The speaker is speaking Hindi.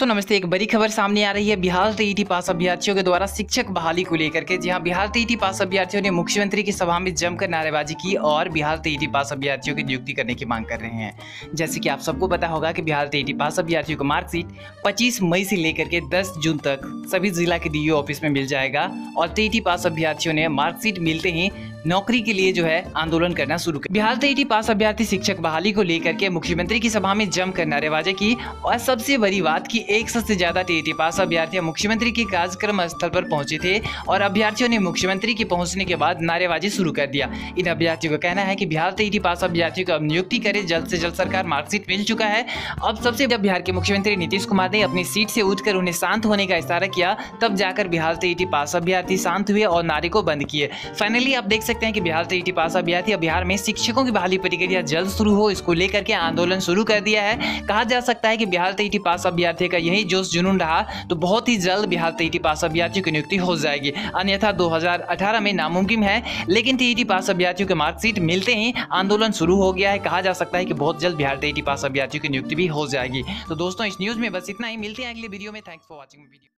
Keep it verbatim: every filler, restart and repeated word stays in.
तो नमस्ते। एक बड़ी खबर सामने आ रही है बिहार टीईटी पास अभ्यर्थियों के द्वारा शिक्षक बहाली को लेकर के। जी हां, बिहार टीईटी पास अभ्यर्थियों ने मुख्यमंत्री की सभा में जमकर नारेबाजी की और बिहार टीईटी पास अभ्यर्थियों की नियुक्ति करने की मांग कर रहे हैं। जैसे कि आप सबको पता होगा कि बिहार टीईटी पास अभ्यर्थियों को मार्कशीट पच्चीस मई से लेकर के दस जून तक सभी जिला के डीईओ ऑफिस में मिल जाएगा और टीईटी पास अभ्यर्थियों ने मार्कशीट मिलते ही नौकरी के लिए जो है आंदोलन करना शुरू कर। बिहार टीईटी पास अभ्यर्थी शिक्षक बहाली को लेकर के मुख्यमंत्री की सभा में जमकर नारेबाजी की और सबसे बड़ी बात की एक सौ से ज्यादा टीईटी पास अभ्यर्थी मुख्यमंत्री के कार्यक्रम स्थल पर पहुंचे थे और अभ्यर्थियों ने मुख्यमंत्री के पहुंचने के बाद नारेबाजी शुरू कर दिया। इन अभ्यर्थियों का कहना है कि बिहार टीईटी पास अभ्यर्थियों को अब नियुक्ति करे, जल्द से जल्द सरकार मार्कशीट मिल चुका है। अब सबसे जब बिहार के मुख्यमंत्री नीतीश कुमार ने अपनी सीट से उठकर उन्हें शांत होने का इशारा किया, तब जाकर बिहार टीईटी पास अभ्यर्थी शांत हुए और नारे को बंद किए। फाइनली आप देख सकते हैं कि बिहार टीईटी पास अभ्यर्थी बिहार में शिक्षकों की बहाली प्रक्रिया जल्द शुरू हो, इसको लेकर के आंदोलन शुरू कर दिया है। कहा जा सकता है कि बिहार टीईटी पास अभ्यर्थी का यही जोश जुनून रहा तो बहुत ही जल्द बिहार टीईटी पास अभ्यर्थियों की नियुक्ति हो जाएगी, अन्यथा दो हज़ार अठारह में नामुमकिन है। लेकिन टीईटी पास अभ्यर्थियों के मार्कशीट मिलते ही आंदोलन शुरू हो गया है। कहा जा सकता है कि बहुत जल्द बिहार टीईटी पास अभ्यर्थियों की नियुक्ति भी हो जाएगी। तो दोस्तों, इस न्यूज में बस इतना ही। मिलते हैं अगले वीडियो में। Thanks for watching video.